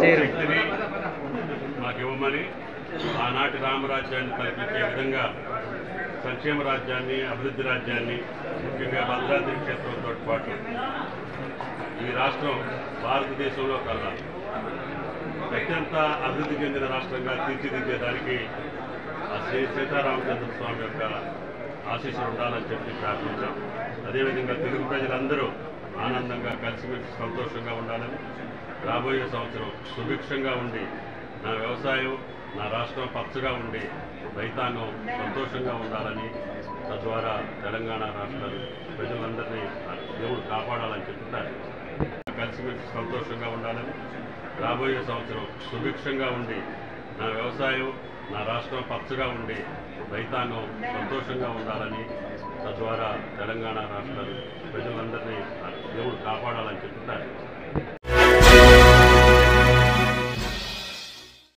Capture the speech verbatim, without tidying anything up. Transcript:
శక్తిని మాకు ఇవ్వమని ఆనాటి రామరాజ్యాన్ని కల్పించే విధంగా సంక్షేమ రాజ్యాన్ని, అభివృద్ధి రాజ్యాన్ని, ముఖ్యంగా భద్రాద్రి క్షేత్రంతో పాటు ఈ రాష్ట్రం భారతదేశంలో కల్లా అత్యంత అభివృద్ధి చెందిన రాష్ట్రంగా తీర్చిదిద్దేదానికి ఆ శ్రీ సీతారామచంద్ర స్వామి యొక్క ఆశీస్సులు ఉండాలని చెప్పి ప్రార్థించాం. అదేవిధంగా తెలుగు ప్రజలందరూ ఆనందంగా కలిసిమెలిసి సంతోషంగా ఉండాలని, రాబోయే సంవత్సరం సుభిక్షంగా ఉండి నా వ్యవసాయం, నా రాష్ట్రం పచ్చగా ఉండి రైతాంగం సంతోషంగా ఉండాలని, తద్వారా తెలంగాణ రాష్ట్ర ప్రజలందరినీ దేవుడు కాపాడాలని చెప్తారు. కలిసిమెలిసి సంతోషంగా ఉండాలని, రాబోయే సంవత్సరం సుభిక్షంగా ఉండి నా వ్యవసాయం, నా రాష్ట్రం పచ్చగా ఉండి రైతాంగం సంతోషంగా ఉండాలని, తద్వారా తెలంగాణ రాష్ట్ర ప్రజలందరినీ దేవుడు కాపాడాలని చెప్తారు.